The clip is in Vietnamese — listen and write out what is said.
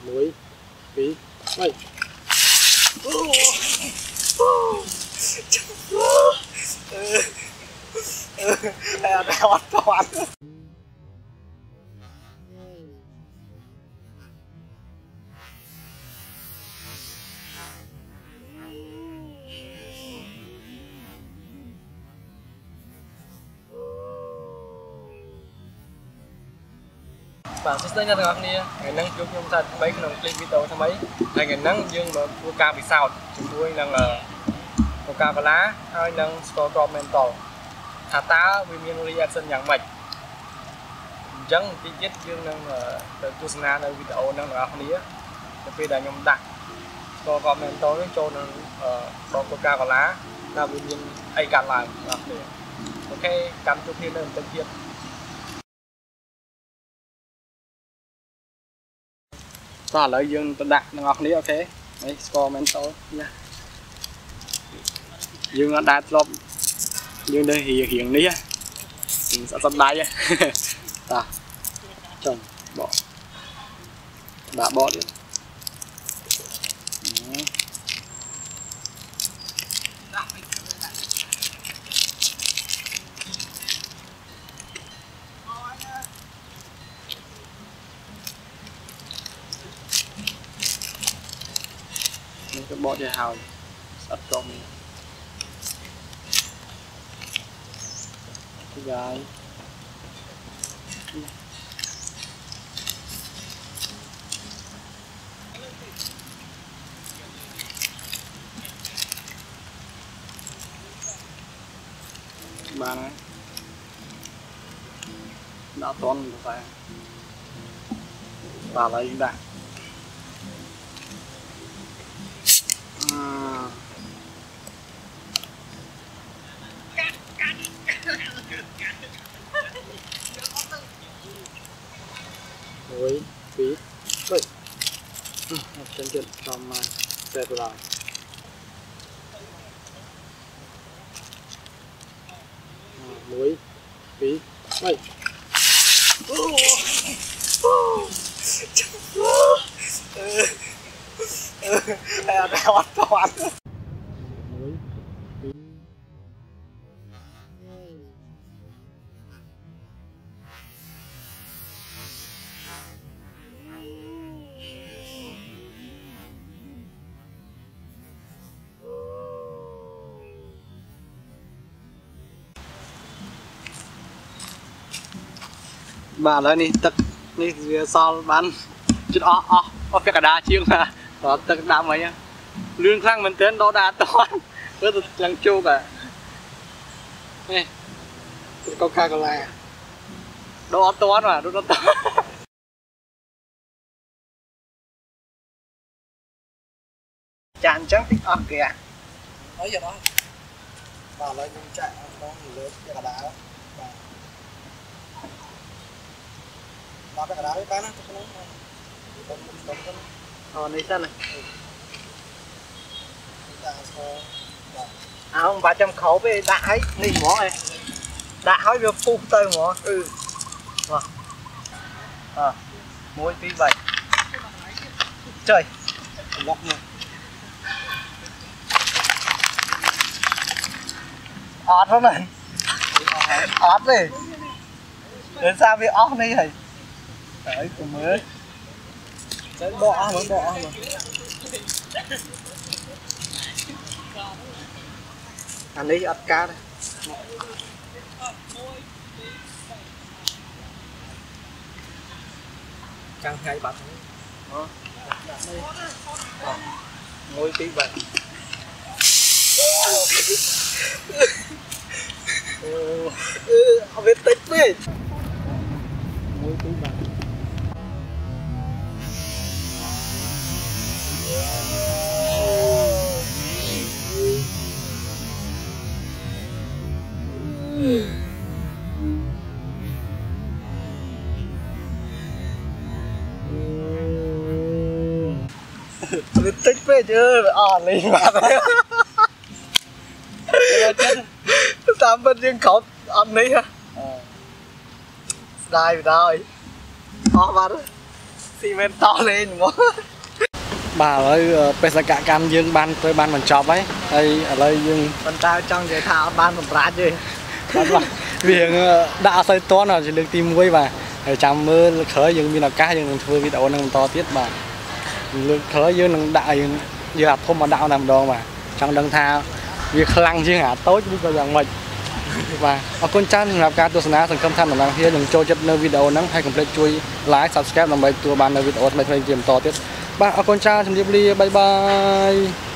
muối phí vậy đeo toàn bạn sẽ thấy rằng ngày nắng chung chung ta mấy cái nông clip video tham mấy ngày nắng dương mà cua cao bị sao chúng tôi đang cua cao và lá hai nâng store mental thả tá vì miền reaction dạng mạch chẳng tí chết dương đang từ tu sana nơi video đang là không nhớ vì là nhom đặt store mental nó cho nên đo cua cao và lá là vì miền ai càng lại ok cắm chụp thêm lên tân thiệt ta lấy dương tự đặt ngọc ní ok đấy score mental nha dương nó đạt lắm dương đây hiện ní mình sẽ sắp đáy ta chồng bỏ đã bỏ đi cái bó chơi hào sắp trong cái gái ba này đã toán của ta và lấy đã muối phí vậy chân chuyện trong xe của lại muối phí vậy đeo toàn bà lấy đi tật đi sau bán chút ó phải cả đa chiêng mà đó tật đa mấy nhá lương khang mình tên đó đa toàn rất là lăng chu cả này câu ca còn lại đó toán mà đó toán chán trắng thích kìa nói giờ đó bà lấy những chạy nó nhiều lớn cả đá nó phải cả đá với bán á này sao này không 300 khẩu với đã ấy đi mỏ này đã hỏi được phu tơi mỏ muối tí vậy trời lọc nha ót đó này ót đi đến sao bị ót đi thầy đấy cùng mới đấy bỏ mà anh đi ớt cá đây căng hai bát ngồi tí vậy không biết tích đi ngồi tí vậy Mình tích phê chứ, lên mặt đấy. Tạm bên riêng khẩu ăn đi ha. Đây rồi. Mặt đó. xì men to lên mà bà ơi bê sa cả cam dương ban tới ban mình chọc ấy đây ở đây dương con tao trong cái thảo ban một rát gì ban bà việc đã xây to nào chỉ được tìm quay bà chăm mưa khởi dương như là cá dương thưa video năng to tiết bà khởi dương năng đại giờ hạt không mà đạo nằm đó mà trong đằng thao việc lăng chứ hả tối chứ bây giờ mình và ở con chăn làmการตัวสนาสังคมท่านต่างๆที่ยังโจจัดในวิดีโอนั้นให้กำลังช่วยไลค์ subscribe นำไปตัวบ้านในวิดีโอไม่เคยเตรียมต่อเตี้ยบ้านเอาคนชาทำเรียบร้อยบายบาย